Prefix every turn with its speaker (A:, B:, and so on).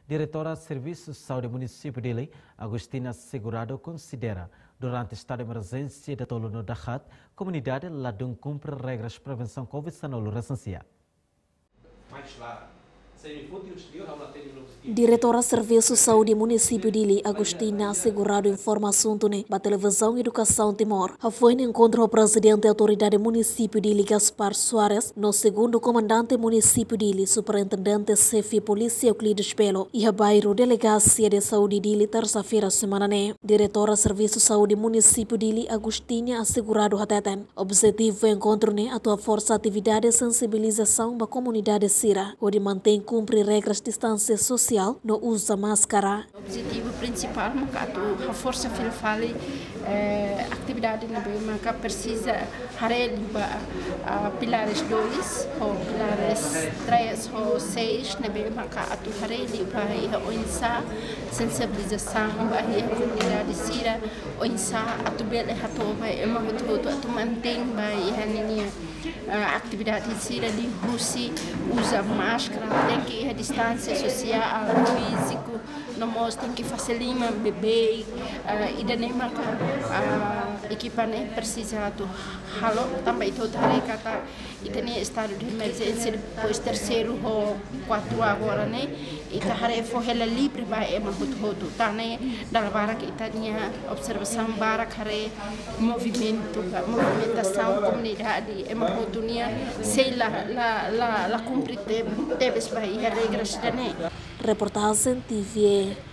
A: Diretora de Serviços de Saúde do município de Dili, Agostina Segurado, considera, durante o estado de emergência da Toluno da Hat, a comunidade lá não cumpre regras de prevenção Covid-19 recenseada.
B: Diretora de Serviço de Saúde Município de Dili, Agostina Segurado, informa assunto da televisão Educação Timor. Foi no encontro o presidente da autoridade município de Dili, Gaspar Soares, no segundo comandante município de Dili, superintendente chefe polícia Euclides Pelo, e a bairro delegacia de saúde de Dili, terça-feira semana Diretora de Serviço de Saúde Município de Dili, Agostina Segurado Hateten. Objetivo do encontro atua força atividade de sensibilização da comunidade Sira, onde mantém cumprir regras de distância social, não usa máscara.
C: O objetivo principal é a força filfale atividade na Bema precisa limpa pilares 2 ou pilares 3 ou 6 na Bema atu limpa e onsa sensibilização da comunidade Sira onsa atu bele hatoba e atu mantém a atividade Sira de rusi usa máscara, tem que ir a distância social, físico, nós tem que fazer lima, beber, e daí equipamento precisa do halo, também toda a recata, e tem estado de emergência depois terceiro ou 4 agora, e tá foi ela livre vai é muito tá da vara que tinha observação vara care movimentação comunidade é muito sei lá cumprir teve vai regras da
B: Reportagem TV